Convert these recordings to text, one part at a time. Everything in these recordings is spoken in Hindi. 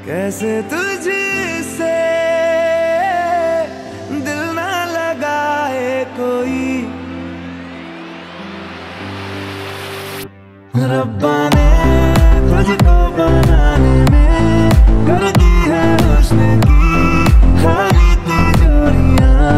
कैसे तुझसे दिल ना लगाए कोई। रब्बा ने तुझको बनाने में कर दी है हुस्न की खाली तिजोरियां।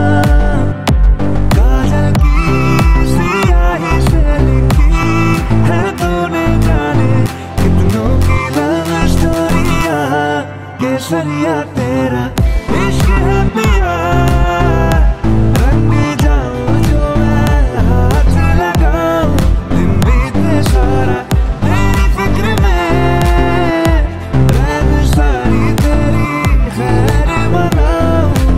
काजल की सियाही से लिखी है तूने जाने कितनों की लव स्टोरियां। केसरिया तेरा इश्क है पिया, रंग जाऊं जो मैं हाथ लगाऊं। दिन बीते सारा तेरी फिक्र में, रैन सारी तेरी खैर मनाऊं।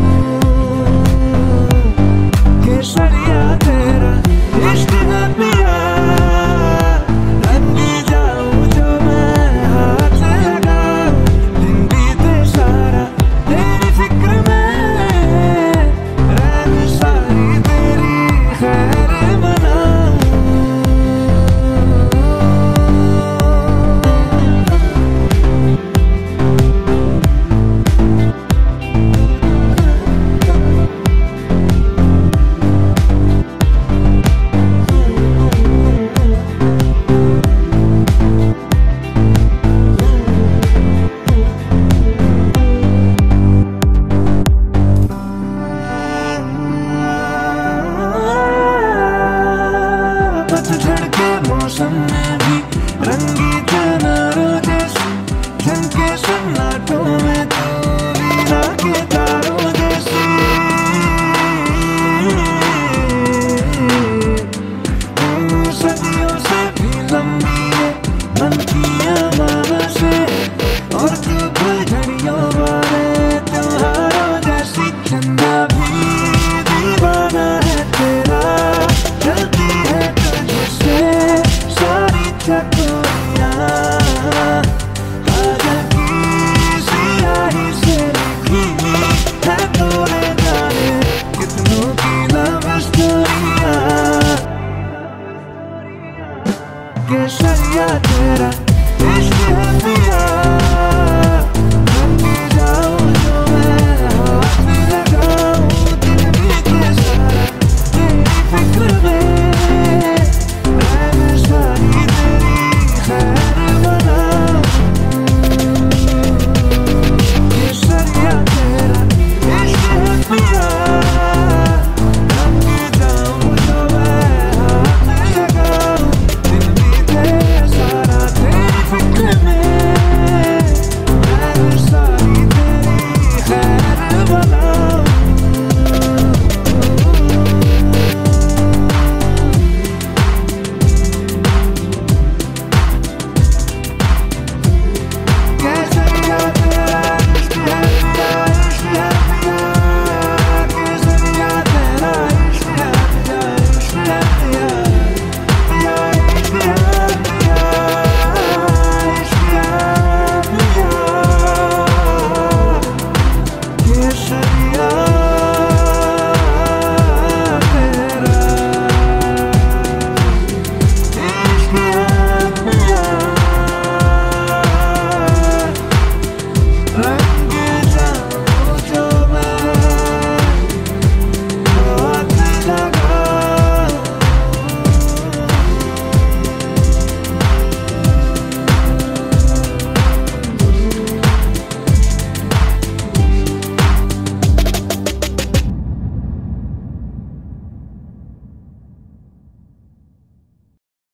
केसरिया तेरा इश्क है पिया, रंग जाऊं जो मैं हाथ लगाऊं। दिन बीते सारा तेरी फिक्र में, रैन सारी तेरी खैर मनाऊं। पतझड़ के मौसम में भी रंगी किनारों जैसी झनके सन्नाटों में तू वीणा के तारों जैसी। सदियों से भी लंबी है मन की अमावस्या से, और तू फुलझड़ियों वाले त्योहारों जैसी। चंदा भी दीवाना है तेरा, चलती है तुझसे सारी चकोरियां। काजल की सियाही से लिखी है तूने जाने कितनों की लव स्टोरियां। केसरिया तेरा इश्क है पिया।